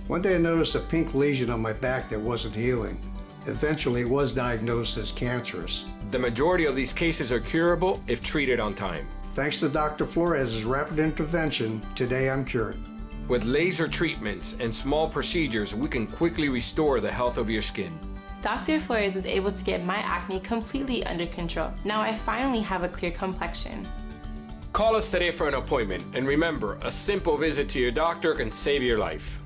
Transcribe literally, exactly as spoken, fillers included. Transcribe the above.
One day I noticed a pink lesion on my back that wasn't healing. Eventually it was diagnosed as cancerous. The majority of these cases are curable if treated on time. Thanks to Doctor Flores' rapid intervention, today I'm cured. With laser treatments and small procedures, we can quickly restore the health of your skin. Doctor Flores was able to get my acne completely under control. Now I finally have a clear complexion. Call us today for an appointment, and remember, a simple visit to your doctor can save your life.